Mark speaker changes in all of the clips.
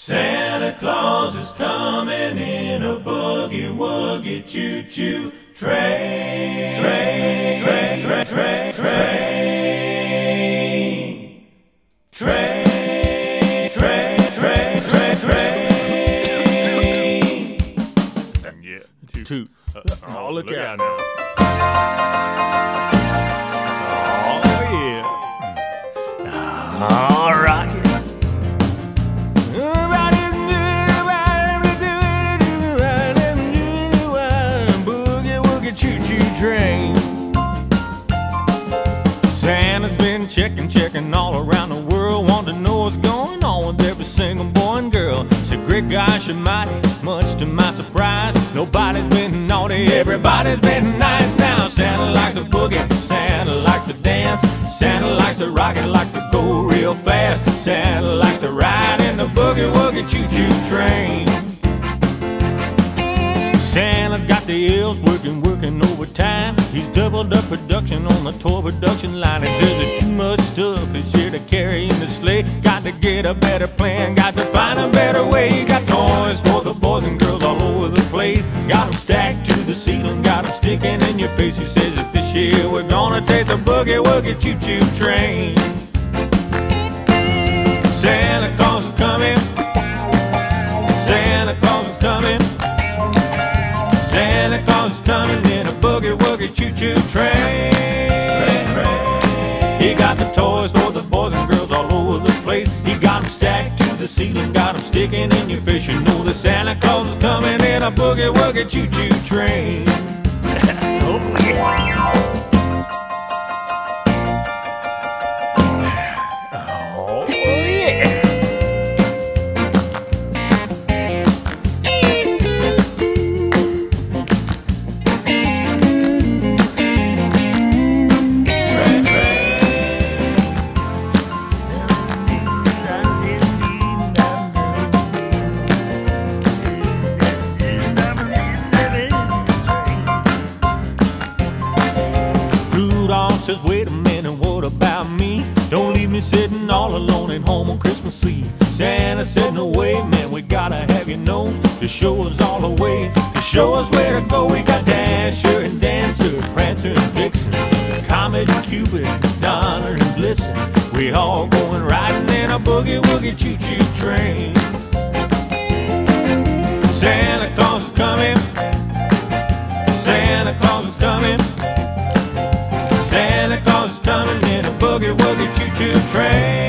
Speaker 1: Santa Claus is coming in a boogie-woogie choo-choo train. Train.
Speaker 2: Yeah, two. Oh, look out now. Oh, yeah. All right. Boogie-woogie choo-choo train. Santa's been checking all around the world, want to know what's going on with every single boy and girl. Said, great gosh almighty, much to my surprise, nobody's been naughty, everybody's been nice. Now Santa likes to boogie, Santa likes to dance, Santa likes to rock it, likes to go real fast. Santa likes to ride in the boogie-woogie choo-choo train. Santa got the elves working overtime. He's doubled up production on the toy production line. He says there's too much stuff this year to carry in the sleigh. Got to get a better plan, got to find a better way. You got toys for the boys and girls all over the place. Got them stacked to the ceiling, got them sticking in your face. He says that this year we're gonna take the boogie-woogie choo-choo train. Santa Claus is coming, Santa Claus is coming, Santa Claus is coming in a boogie-woogie choo-choo train. He got the toys for the boys and girls all over the place. He got them stacked to the ceiling, got them sticking in your face. You know that Santa Claus is coming in a boogie-woogie choo-choo train. Oh yeah. Oh yeah. Says, wait a minute, what about me? Don't leave me sitting all alone at home on Christmas Eve. Santa said, no way, man, we gotta have your nose to show us all the way, to show us where to go. We got Dasher and Dancer, Prancer and Vixen, Comet and Cupid, Donner and Blitzen. We all going riding in a boogie-woogie choo-choo train. Santa Claus is coming, Santa Claus is coming, Santa Claus is coming in a boogie-woogie choo-choo train.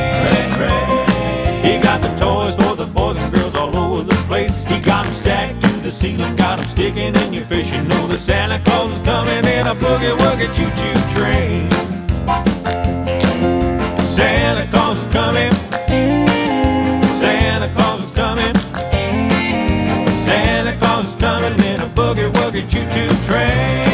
Speaker 2: He got the toys for the boys and girls all over the place. He got them stacked to the ceiling, got them sticking in your face. You know that Santa Claus is coming in a boogie-woogie choo-choo train. Santa Claus is coming, Santa Claus is coming, Santa Claus is coming in a boogie-woogie choo-choo train.